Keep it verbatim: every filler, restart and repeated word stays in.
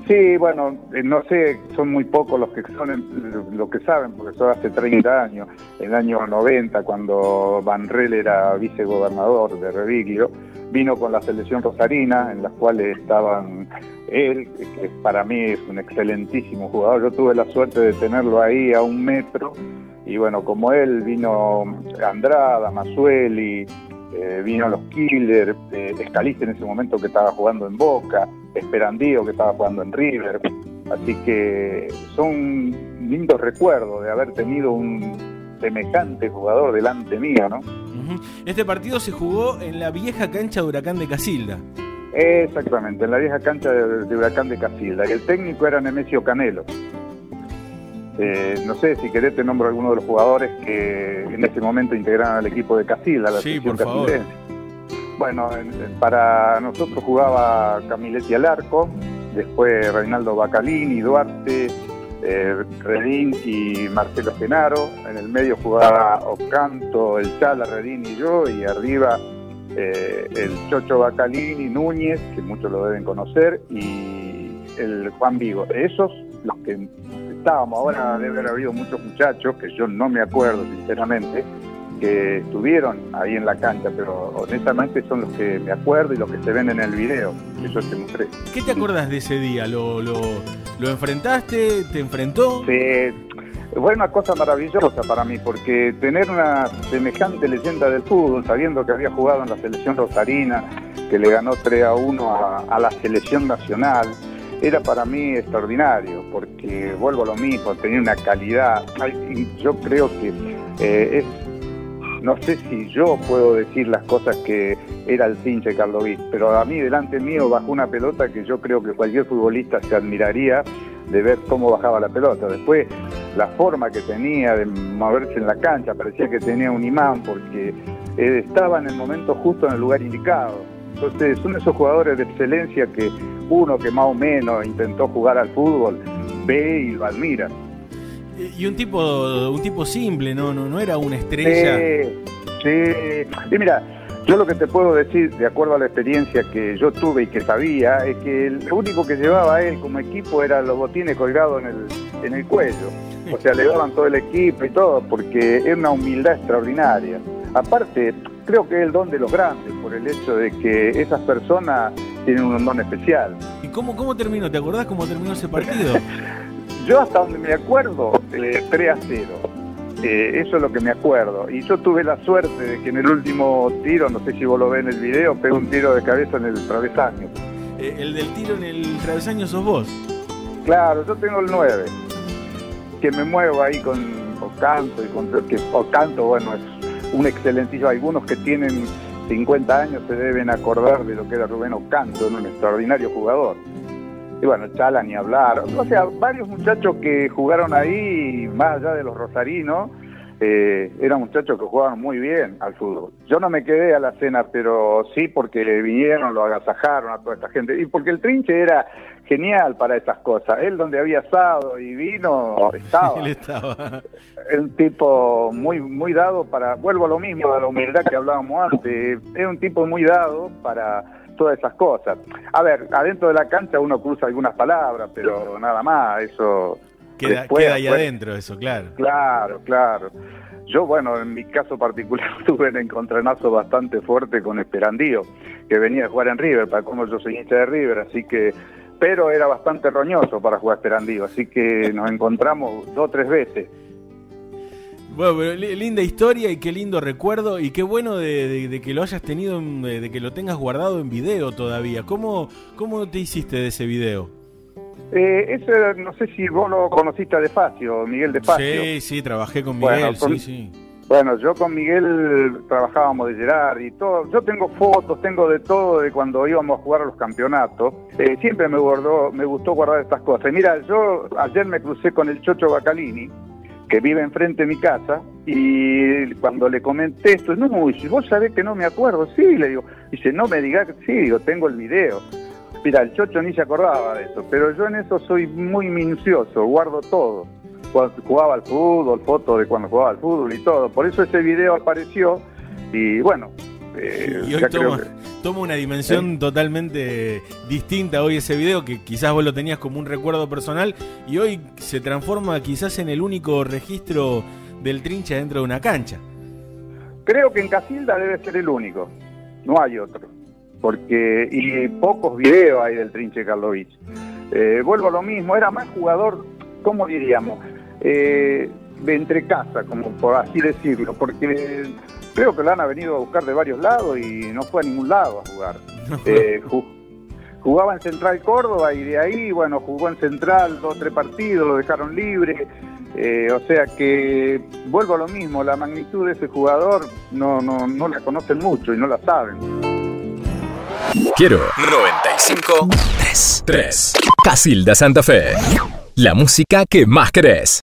Sí, bueno, eh, no sé, son muy pocos los que son los que saben, porque eso hace treinta años, en el año noventa, cuando Vanrel era vicegobernador de Reviglio, vino con la selección rosarina, en las cuales estaban él, que para mí es un excelentísimo jugador. Yo tuve la suerte de tenerlo ahí a un metro, y bueno, como él vino Andrada, Masueli, eh, vino los Killer, eh, Escaliste en ese momento que estaba jugando en Boca, Esperandío que estaba jugando en River, así que son lindos recuerdos de haber tenido un semejante jugador delante mío, ¿no? Uh-huh. Este partido se jugó en la vieja cancha de Huracán de Casilda. Exactamente, en la vieja cancha de, de Huracán de Casilda, y el técnico era Nemesio Canelo. Eh, no sé, si querés te nombro algunos de los jugadores que en ese momento integraron al equipo de Casilda, la sí, selección por favor. casilense. Bueno, para nosotros jugaba Camiletti al arco, después Reinaldo Bacalini, Duarte, eh, Redín y Marcelo Genaro. En el medio jugaba Ocanto, el Chala, Redín y yo, y arriba eh, el Chocho Bacalini, Núñez, que muchos lo deben conocer, y el Juan Vigo. Esos, los que estábamos. Ahora debe haber habido muchos muchachos, que yo no me acuerdo sinceramente, que estuvieron ahí en la cancha, pero honestamente son los que me acuerdo y los que se ven en el video que yo te mostré. ¿Qué te acuerdas de ese día? ¿Lo, lo, lo enfrentaste? ¿Te enfrentó? Sí, fue una cosa maravillosa para mí, porque tener una semejante leyenda del fútbol, sabiendo que había jugado en la selección rosarina, que le ganó tres a uno a, a la selección nacional, era para mí extraordinario, porque vuelvo a lo mismo, tenía una calidad. Yo creo que eh, es... No sé si yo puedo decir las cosas que era el Pinche Carlovich, pero a mí delante mío bajó una pelota que yo creo que cualquier futbolista se admiraría de ver cómo bajaba la pelota. Después, la forma que tenía de moverse en la cancha, parecía que tenía un imán, porque eh, estaba en el momento justo en el lugar indicado. Entonces, son esos jugadores de excelencia que uno que más o menos intentó jugar al fútbol ve y lo admira. Y un tipo un tipo simple, no no no era una estrella. Sí, sí. Y mira, yo lo que te puedo decir, de acuerdo a la experiencia que yo tuve y que sabía, es que lo único que llevaba él como equipo eran los botines colgados en el, en el cuello. O sea, le daban todo el equipo y todo, porque es una humildad extraordinaria. Aparte, creo que es el don de los grandes, por el hecho de que esas personas tienen un don especial. ¿Y cómo, cómo terminó? ¿Te acordás cómo terminó ese partido? Yo hasta donde me acuerdo, eh, tres a cero. Eh, eso es lo que me acuerdo. Y yo tuve la suerte de que en el último tiro, no sé si vos lo ves en el video, pegó un tiro de cabeza en el travesaño. Eh, ¿El del tiro en el travesaño sos vos? Claro, yo tengo el nueve. Que me muevo ahí con Ocanto. Y con, que Ocanto, bueno, es un excelentísimo. Algunos que tienen cincuenta años se deben acordar de lo que era Rubén Ocanto, un extraordinario jugador. Y bueno, Chala ni hablar. O sea, varios muchachos que jugaron ahí, más allá de los rosarinos, eh, eran muchachos que jugaban muy bien al fútbol. Yo no me quedé a la cena, pero sí porque vinieron, lo agasajaron a toda esta gente. Y porque el Trinche era genial para esas cosas. Él donde había asado y vino, estaba. Él estaba. Un tipo muy, muy dado para... Vuelvo a lo mismo, a la humildad que hablábamos antes. Es un tipo muy dado para... todas esas cosas. A ver, adentro de la cancha uno cruza algunas palabras, pero nada más, eso... Queda, después, queda ahí después, adentro eso, claro. Claro, claro. Yo, bueno, en mi caso particular tuve un encontronazo bastante fuerte con Esperandío, que venía a jugar en River, para como yo soy hincha de River, así que... Pero era bastante roñoso para jugar Esperandío, así que nos encontramos dos o tres veces. Bueno, pero linda historia y qué lindo recuerdo y qué bueno de, de, de que lo hayas tenido, de, de que lo tengas guardado en video todavía. ¿Cómo, cómo te hiciste de ese video? Eh, ese, no sé si vos lo conociste a Defacio, Miguel Defacio. Sí, sí, trabajé con Miguel, bueno, con, sí, sí. Bueno, yo con Miguel trabajábamos de Gerard y todo. Yo tengo fotos, tengo de todo de cuando íbamos a jugar a los campeonatos. Eh, siempre me, guardó, me gustó guardar estas cosas. Y mira, yo ayer me crucé con el Chocho Bacalini, que vive enfrente de mi casa, y cuando le comenté esto, no, vos sabés que no me acuerdo, sí, le digo, dice, no me digas, sí, digo, tengo el video. Mira, el Chocho ni se acordaba de eso, pero yo en eso soy muy minucioso, guardo todo. Cuando jugaba al fútbol, fotos de cuando jugaba al fútbol y todo, por eso ese video apareció, y bueno, eh, y hoy ya toma, creo que... toma una dimensión ¿Sí? totalmente distinta hoy ese video, que quizás vos lo tenías como un recuerdo personal y hoy se transforma quizás en el único registro del Trinche dentro de una cancha. Creo que en Casilda debe ser el único, no hay otro, porque y pocos videos hay del Trinche Karlovich. Eh, vuelvo a lo mismo, era más jugador, ¿cómo diríamos? Eh, de entre casa, como por así decirlo, porque creo que lo han venido a buscar de varios lados y no fue a ningún lado a jugar. Eh, jugaba en Central Córdoba y de ahí, bueno, jugó en Central dos o tres partidos, lo dejaron libre. Eh, o sea que vuelvo a lo mismo, la magnitud de ese jugador no, no, no la conocen mucho y no la saben. Quiero noventa y cinco tres tres Casilda Santa Fe, la música que más querés.